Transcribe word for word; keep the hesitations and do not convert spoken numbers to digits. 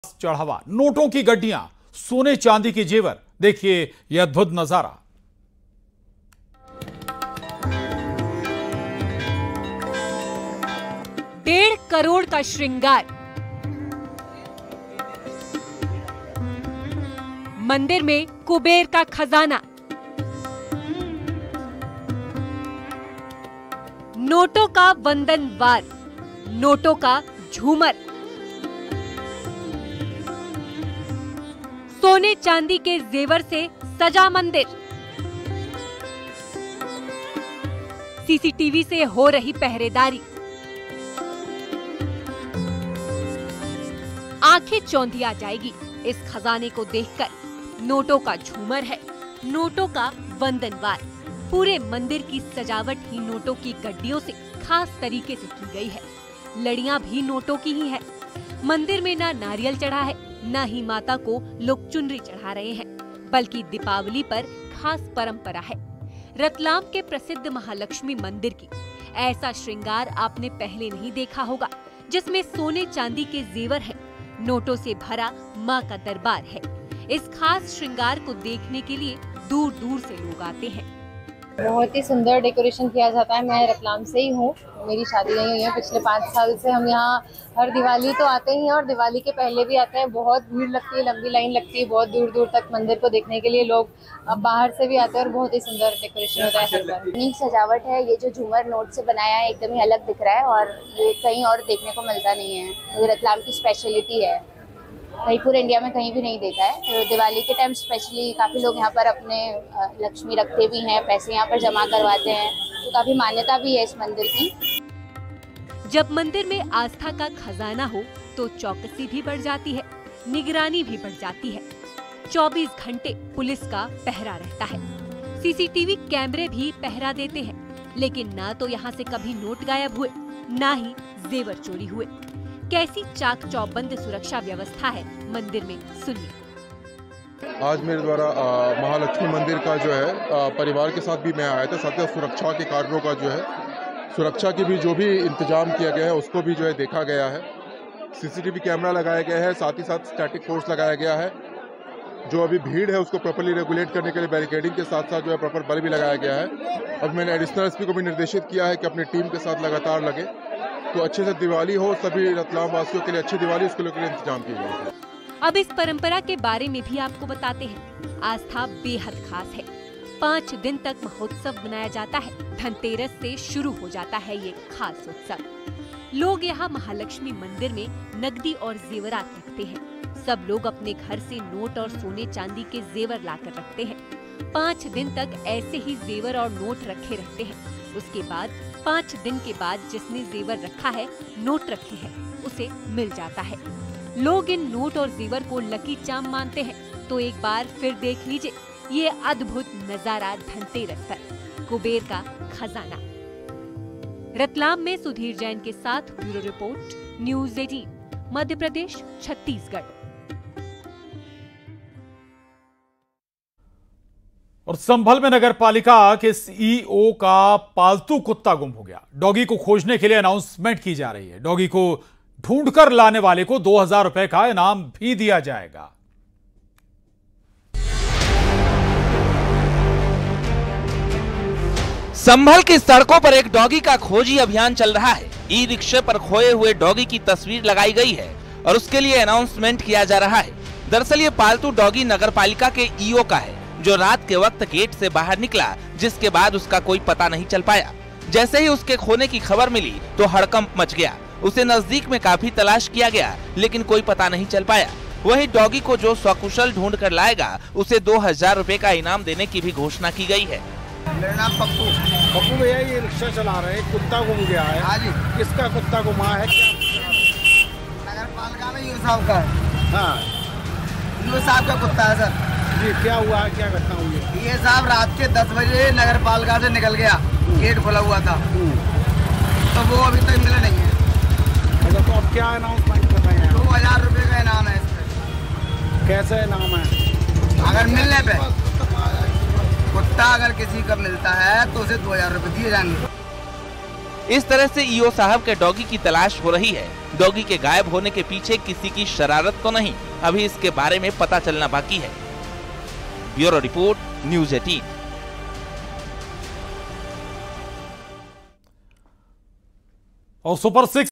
चढ़ावा, नोटों की गड्डियां, सोने चांदी के जेवर। देखिए यह अद्भुत नजारा। डेढ़ करोड़ का श्रृंगार, मंदिर में कुबेर का खजाना, नोटों का वंदनवार, नोटों का झूमर, सोने चांदी के जेवर से सजा मंदिर, सीसीटीवी से हो रही पहरेदारी, आंखें चौंधी आ जाएगी इस खजाने को देखकर। नोटों का झूमर है, नोटों का वंदनवार। पूरे मंदिर की सजावट ही नोटों की गड्डियों से खास तरीके से की गई है। लड़ियां भी नोटों की ही है। मंदिर में ना नारियल चढ़ा है, ना ही माता को लोग चुनरी चढ़ा रहे हैं, बल्कि दीपावली पर खास परंपरा है। रतलाम के प्रसिद्ध महालक्ष्मी मंदिर की ऐसा श्रृंगार आपने पहले नहीं देखा होगा, जिसमें सोने चांदी के जेवर है, नोटों से भरा मां का दरबार है। इस खास श्रृंगार को देखने के लिए दूर दूर से लोग आते हैं। बहुत ही सुंदर डेकोरेशन किया जाता है। मैं रतलाम से ही हूँ, मेरी शादी नहीं हुई है। पिछले पाँच साल से हम यहाँ हर दिवाली तो आते ही हैं और दिवाली के पहले भी आते हैं। बहुत भीड़ लगती है, लंबी लाइन लगती है, बहुत दूर दूर तक मंदिर को देखने के लिए लोग बाहर से भी आते हैं और बहुत ही सुंदर डेकोरेशन होता है हर बार। यूनिक सजावट है। ये जो झूमर नोट से बनाया है एकदम ही अलग दिख रहा है और ये कहीं और देखने को मिलता नहीं है। ये रतलाम की स्पेशलिटी है, कहीं पूरे इंडिया में कहीं भी नहीं देखा है। तो दिवाली के टाइम स्पेशली काफ़ी लोग यहाँ पर अपने लक्ष्मी रखते भी हैं, पैसे यहाँ पर जमा करवाते हैं, तो काफ़ी मान्यता भी है इस मंदिर की। जब मंदिर में आस्था का खजाना हो तो चौकसी भी बढ़ जाती है, निगरानी भी बढ़ जाती है। चौबीस घंटे पुलिस का पहरा रहता है, सीसीटीवी कैमरे भी पहरा देते हैं, लेकिन ना तो यहाँ से कभी नोट गायब हुए, ना ही जेवर चोरी हुए। कैसी चाक चौबंद सुरक्षा व्यवस्था है मंदिर में, सुनिए। आज मेरे द्वारा महालक्ष्मी मंदिर का जो है आ, परिवार के साथ भी मैं आया था। साथ ही सुरक्षा के कार्यों का जो है, सुरक्षा की भी जो भी इंतजाम किया गया है उसको भी जो है देखा गया है। सीसीटीवी कैमरा लगाया गया है, साथ ही साथ स्टैटिक फोर्स लगाया गया है। जो अभी भीड़ है उसको प्रॉपर्ली रेगुलेट करने के लिए बैरिकेडिंग के साथ साथ जो है प्रॉपर बल भी लगाया गया है। अब मैंने एडिशनल एसपी को भी निर्देशित किया है कि अपनी टीम के साथ लगातार लगे, तो अच्छे से दिवाली हो, सभी रतलाम वासियों के लिए अच्छी दिवाली, उसके लिए इंतजाम किए गए हैं। अब इस परंपरा के बारे में भी आपको बताते हैं। आस्था बेहद खास है। पाँच दिन तक महोत्सव मनाया जाता है। धनतेरस से शुरू हो जाता है ये खास उत्सव। लोग यहाँ महालक्ष्मी मंदिर में नकदी और जेवरात रखते हैं। सब लोग अपने घर से नोट और सोने चांदी के जेवर लाकर रखते हैं। पाँच दिन तक ऐसे ही जेवर और नोट रखे रहते हैं। उसके बाद पाँच दिन के बाद जिसने जेवर रखा है, नोट रखे हैं, उसे मिल जाता है। लोग इन नोट और जेवर को लकी चार्म मानते हैं। तो एक बार फिर देख लीजिए ये अद्भुत नजारा धनतेरस पर, कुबेर का खजाना। रतलाम में सुधीर जैन के साथ ब्यूरो रिपोर्ट, न्यूज अठारह, मध्य प्रदेश, छत्तीसगढ़। और संभल में नगर पालिका के सीईओ का पालतू कुत्ता गुम हो गया। डॉगी को खोजने के लिए अनाउंसमेंट की जा रही है। डॉगी को ढूंढकर लाने वाले को दो हजार रुपए का इनाम भी दिया जाएगा। संभल की सड़कों पर एक डॉगी का खोजी अभियान चल रहा है। ई रिक्शे पर खोए हुए डॉगी की तस्वीर लगाई गई है और उसके लिए अनाउंसमेंट किया जा रहा है। दरअसल ये पालतू डॉगी नगर पालिका के ईओ का है, जो रात के वक्त गेट से बाहर निकला, जिसके बाद उसका कोई पता नहीं चल पाया। जैसे ही उसके खोने की खबर मिली तो हड़कंप मच गया। उसे नजदीक में काफी तलाश किया गया, लेकिन कोई पता नहीं चल पाया। वहीं डॉगी को जो सकुशल ढूंढ कर लाएगा, उसे दो हजार रूपए का इनाम देने की भी घोषणा की गई है। मेरा नाम पप्पू पप्पू भैया, ये रिक्शा चला रहे हैं, कुत्ता गुम गया है। हाँ जी। किसका कुत्ता गुमा है? नगर पालिका में यूँ साहब का है। हाँ, यूँ साहब का कुत्ता है सर जी। क्या हुआ है, क्या घटना हुई है? ये साहब रात के दस बजे नगर पालिका से निकल गया, गेट खुला हुआ था, तो वो अभी तक मिला नहीं है। अच्छा, तो अब क्या अनाउंसमेंट कर रहे हैं? दो हजार रूपए का इनाम है इस पे। कैसे इनाम है? अगर मिलने पे कुत्ता अगर किसी का मिलता है तो उसे दो हजार रूपए दिए जाएंगे। इस तरह से ईओ साहब के डॉगी की तलाश हो रही है। डॉगी के गायब होने के पीछे किसी की शरारत तो नहीं, अभी इसके बारे में पता चलना बाकी है। ब्यूरो रिपोर्ट, न्यूज़ अठारह। और सुपर सिक्स